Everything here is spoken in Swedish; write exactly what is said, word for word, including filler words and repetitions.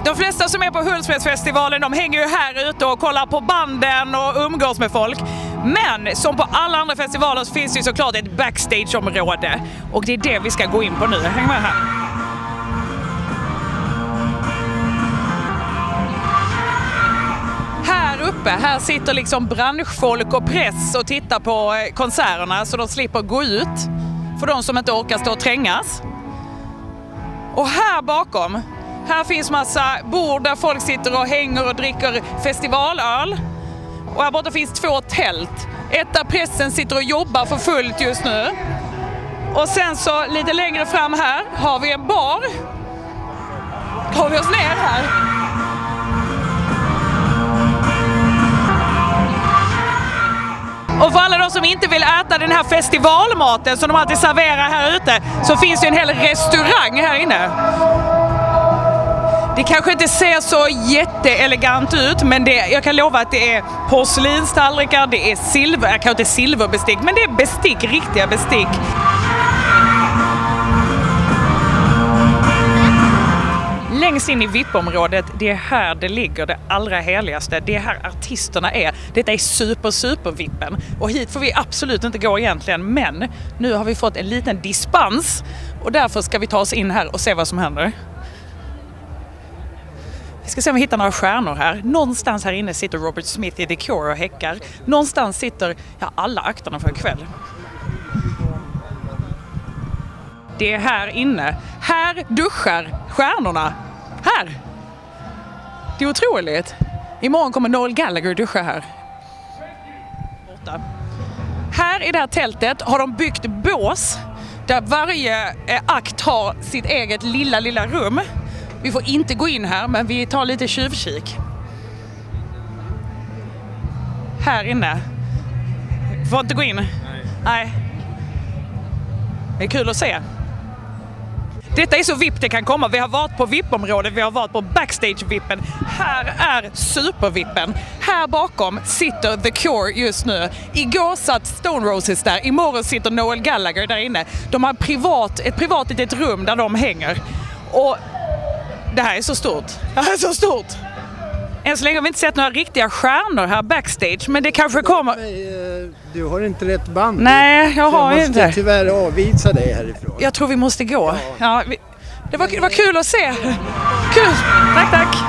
De flesta som är på Hultsfredsfestivalen, de hänger ju här ute och kollar på banden och umgås med folk. Men som på alla andra festivaler så finns det ju såklart ett backstageområde. Och det är det vi ska gå in på nu. Häng med här. Här uppe, här sitter liksom branschfolk och press och tittar på konserterna så de slipper gå ut. För de som inte orkar stå och trängas. Och här bakom, här finns massa bord där folk sitter och hänger och dricker festivalöl. Och här borta finns två tält. Ett där pressen sitter och jobbar för fullt just nu. Och sen så lite längre fram här har vi en bar. Tar vi oss ner här. Och för alla de som inte vill äta den här festivalmaten som de alltid serverar här ute så finns det en hel restaurang här inne. Det kanske inte ser så jätteelegant ut, men det, jag kan lova att det är porslinstallrikar, det är silver, jag kan inte silverbestick, men det är bestick, riktiga bestick. Längst in i V I P-området, det är här det ligger det allra heligaste. Det är här artisterna är. Detta är super, super V I P-en. Och hit får vi absolut inte gå egentligen. Men nu har vi fått en liten dispens. Och därför ska vi ta oss in här och se vad som händer. Vi ska se om vi hittar några stjärnor här. Någonstans här inne sitter Robert Smith i The Cure och häckar. Någonstans sitter ja, alla akterna för ikväll. Det är här inne. Här duschar stjärnorna. Här! Det är otroligt. Imorgon kommer Noel Gallagher duscha här. Borta. Här i det här tältet har de byggt bås där varje eh, akt har sitt eget lilla, lilla rum. Vi får inte gå in här, men vi tar lite tjuvkik. Här inne. Vi får inte gå in. Nej. Nej. Det är kul att se. Detta är så V I P det kan komma. Vi har varit på V I P-området, vi har varit på backstage-V I P-en. Här är super-V I P-en. Här bakom sitter The Cure just nu. Igår satt Stone Roses där, imorgon sitter Noel Gallagher där inne. De har privat, ett privat litet rum där de hänger. Och det här är så stort. Det här är så stort. Än så länge har vi inte sett några riktiga stjärnor här backstage, men det kanske kommer... Du har inte rätt band. Nej, jag har jag inte. Jag måste tyvärr avvisa dig härifrån. Jag tror vi måste gå. Ja. Ja, vi... det, var, det var kul att se. Kul. Tack, tack.